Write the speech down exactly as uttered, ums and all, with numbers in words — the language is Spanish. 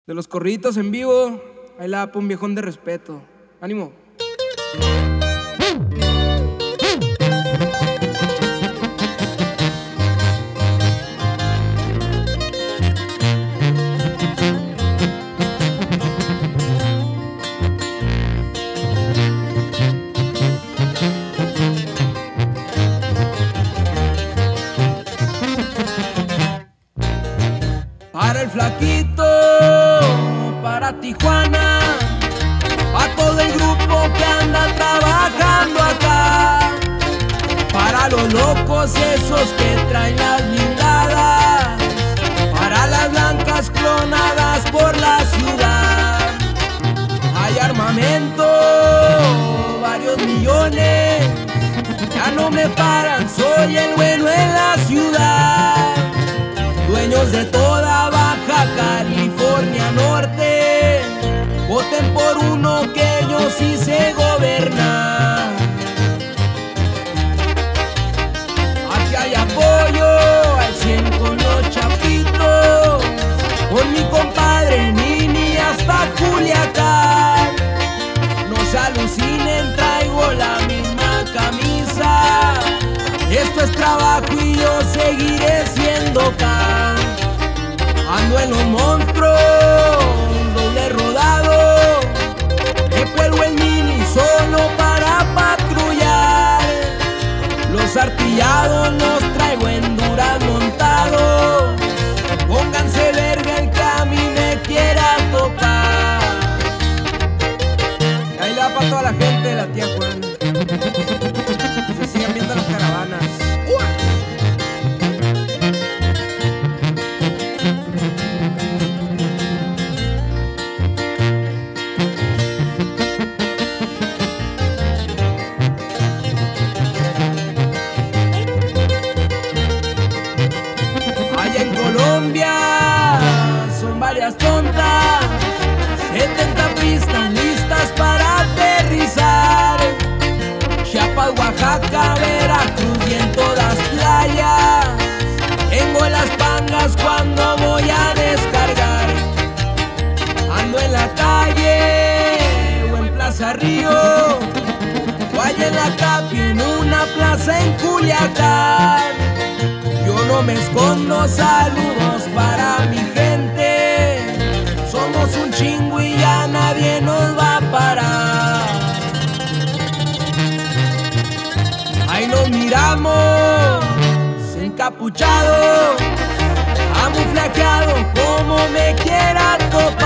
De los corriditos en vivo, ahí la da pa' un viejón de respeto. ¡Ánimo! Para el flaquito, para Tijuana, a todo el grupo que anda trabajando acá, para los locos esos que traen las blindadas, para las blancas clonadas por la ciudad. Hay armamento, varios millones, ya no me paran, soy el bueno en la ciudad. Dueños de toda Baja California Norte, voten por uno que yo sí sé gobernar. Aquí hay apoyo al cien con los chapitos, con mi compadre Nini hasta Culiacán. No se alucinen, traigo la misma camisa. Esto es trabajo y yo seguiré siendo can. Ando en los monstruos, doble rodado, me cuelgo el mini solo para patrullar. Los artillados los traigo en Duras montados. Pónganse verga el que a mí me quiera tocar. Ahí le va para toda la gente de la tía Juana. Que se sigan viendo las caravanas. Allá en Colombia son varias tontas, setenta pistas listas para aterrizar. Chiapas, Oaxaca, Veracruz y en todas playas tengo las pangas cuando voy a descargar. Ando en la calle o en Plaza Río, o allá en la Capi en una plaza en Culiacán. Yo no me escondo, saludos para mi gente. Somos un chingo y ya nadie nos va a parar. Ahí nos miramos, encapuchados, camuflajeado como me quiera tocar.